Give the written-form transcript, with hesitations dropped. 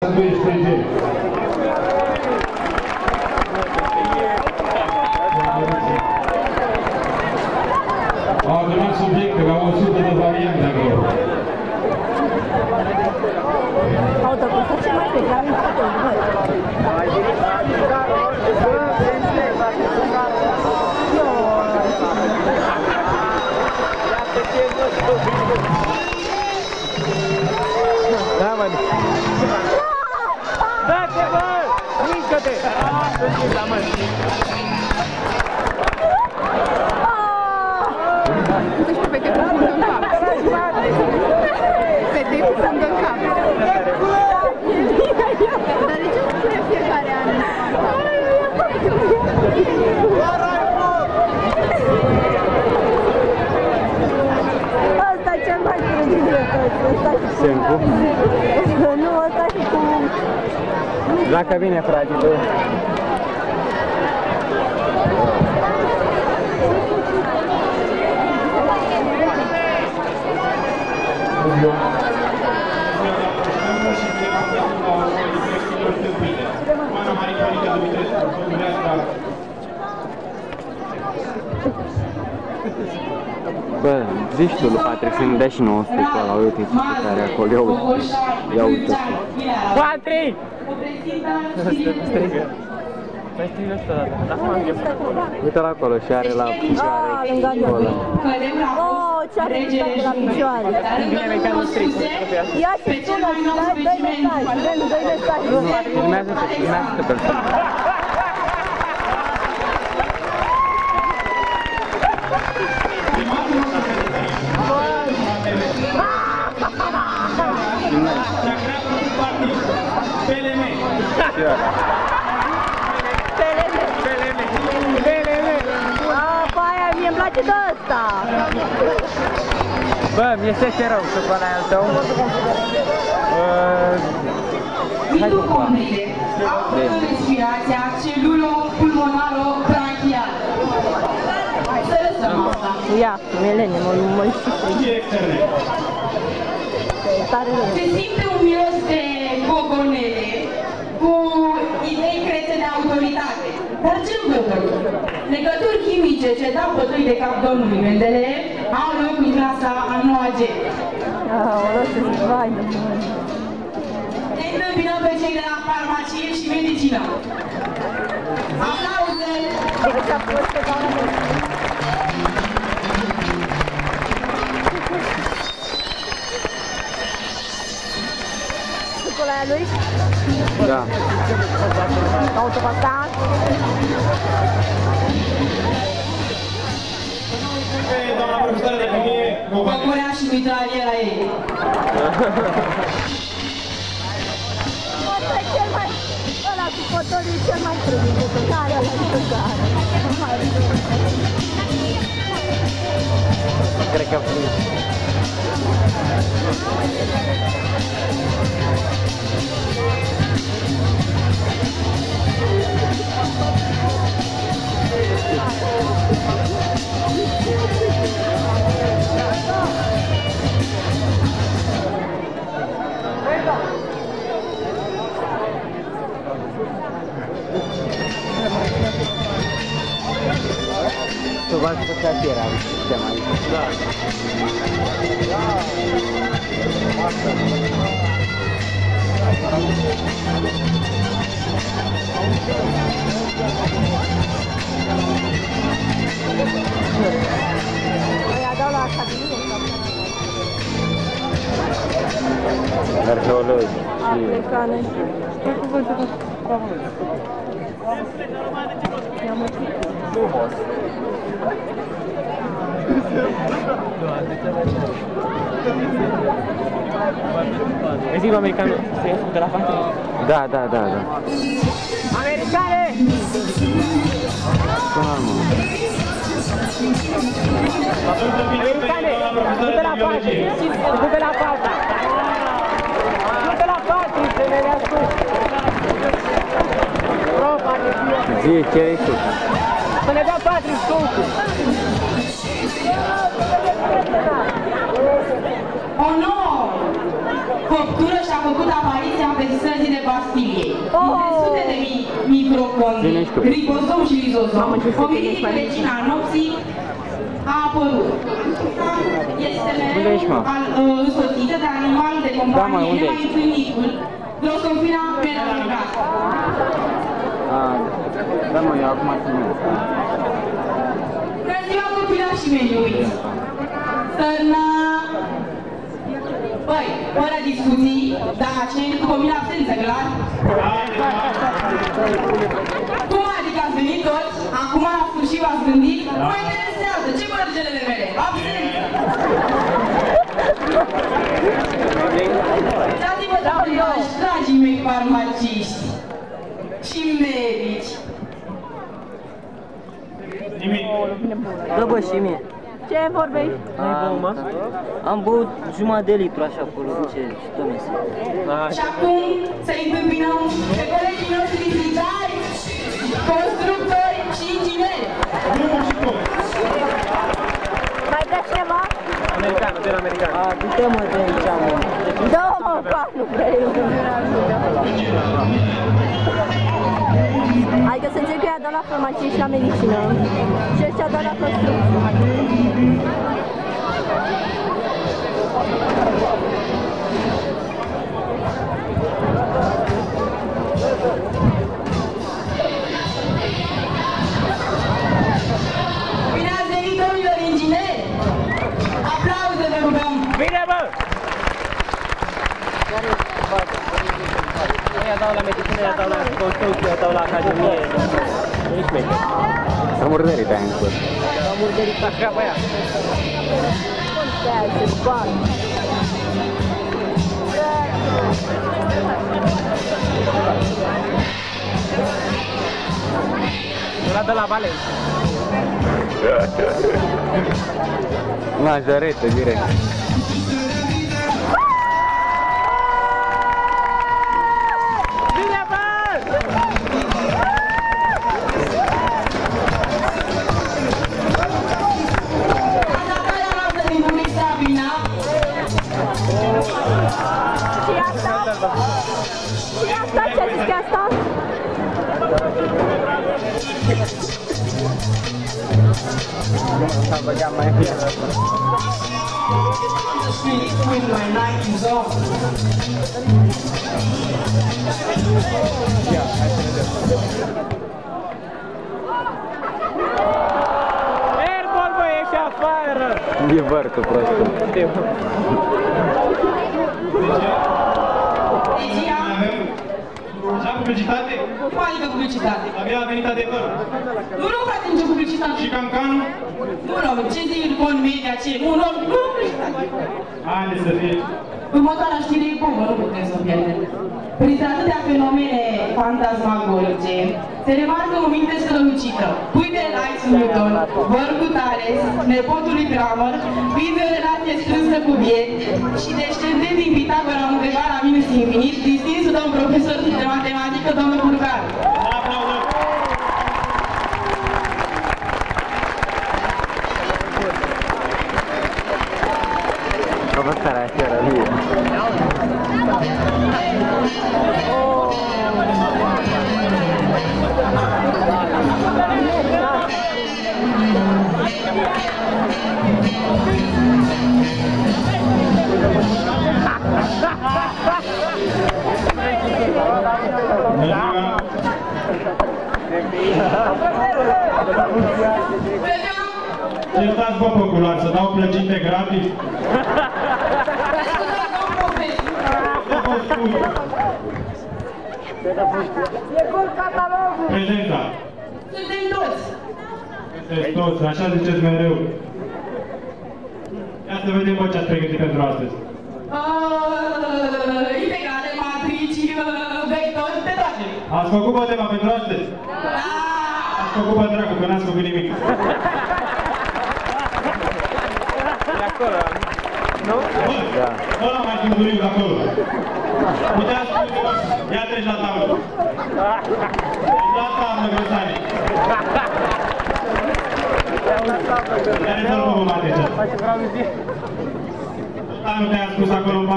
Au adunat subiecte la 100 de variante acolo. Autobuzul ce mai pe la mine tot Da, mă! Da-te, bă! Mișcă-te! Da, mă! Nu știu pe ce te fundă în cap. Pe ce te fundă în cap. Dar de ce nu spune fiecare an? Asta e cel mai trăgit de toți. Semcu? Nu, ăsta și cu... Dacă vine, frate, tu. Bă, zici tu lui Patrick să ne dea și 900 pe ăla, uite ce tare acolo, ia uite. Patrick! Strigă. Mai strigă ăsta dată, acum am ghepat acolo. Uite-l acolo și are la picioare. Lângă noi. Oh, ce are la picioare. Bine, mai ca nu strig. Ia și sună și dai mesaj, dai mesaj. Filmează-te persoană. Mie-mi place de ăsta. Bă, mi-e sete rău să până al tău. Hai cu coa. Respirația celulo-pulmonaro-branchială. Să lăsăm asta. Ia, Melene, mă Se simte un miros de gogonele cu idei crete de autoritate. Dar ce învățări? Legături chimice ce dau bătăi de cap domnului Mendeleev au loc în clasa a 9-a G. Ne întâmpinăm pe cei de la farmacie și medicină. Aplauze! Sucul aia lui? Da. Autopatat? Doamna profesoară de chimie, Păcurea și mitraliera ei. Ăsta e cel mai... Ăla cu fotoliu e cel mai trudit de tot. Care ăla e tot care. Cred că tu vas făcea fiera, sistema aici. Da. Aia dau la Academie. Arheologi. Africane. Frumos. Vezi filmul american de la față? Da. Americane! Americane! Du-te la față! Du-te la față! Du-te la față! Se ne ascult! Zi, ce ai tu? Să ne dea Patrick sconcul! Onor! făptură și-a făcut apariția pe străzii de Bastiliei. Dintre sute de microcondri, ribozom și lizozom, omenirii regina nopții a apărut. Este mereu însoțită de animal de companie nemai întâlnitul, Drosophila melanogaster. Da, mă, eu acum sunt eu. Bună ziua, copilașii mei iubiți! Sărna... Băi, fără discuții, da, cine cu mine absență, clar? Cum adică ați venit toți? Acum la sfârșit v-ați gândit? Nu mă interesează, ce mărgelele mele? Absență! Dați-vă dați, dragii mei farmaciști și medici. Nimic. Dă bă și mie. Ce vorbești? Am băut jumătate de litru așa acolo, ce domnese. Și acum să întâmpinăm pe colegii noștri militari, constructori și ingineri. Mai dă ceva? Americanul, de la american. Du-te mă de aici, mă. Dă-mă, pa, nu vrei. Adică să înțeleg că ea dă la farmacie și la medicină. Și ăștia dă la construcție. Bine ați venit, domnilor ingineri! Aplauze vă rugăm! Bine, bă! Ea dau la medicină, ea dau la construcție, ea dau la academie. Nici mei. S-a murdărit aia în cur. S-a murdărit așa pe aia. Se zboară. Ăla de la Valența. Majoretă, direct. Bine, bă! Atacarea noastră din public Sabina. Și asta? Și asta? Ce zici asta? S-a băgat mai bine. With my night is off. Airball, bă, ieși afară! E vărtul prostul. Regia, Așa publicitate? cum adică publicitate? Abia a venit adevărul. Nu frate, nicio publicitate. Și cancanul? Nu, ce zi în media, ce? Nu, publicitate. Haideți să fie. Următoarea știre e bombă, nu putem să o pierdem. Printre atâtea fenomene fantasmagorice, se remarcă o minte strălucită. Puiul Elias Newton, văr cu Thales, nepotul lui Cramer, fiind în relație strânsă cu Viet și deșteptând din Pitagora un întrebat la minus infinit, distinsul domn profesor de matematică, domnul Burgar. Provocarea chiar vie. Ce stați, bă, pe culoar, să dau plăcinte gratis? Prezența. Suntem toți. Sunteți toți, așa ziceți mereu. Ia să vedem, bă, ce ați pregătit pentru astăzi. Integrale, matrici, vectori, pe toate. Ați făcut, bă, tema pentru astăzi? Ați făcut, bă, dracu, că n-ați făcut nimic. E acolo, nu? Bă, ăla mai timpuriu de acolo. Puteați spune, bă, ia treci la tablă. La tablă, grăsane. Ia rezolvă, bă, matrice. Tot anul te-ai spus acolo în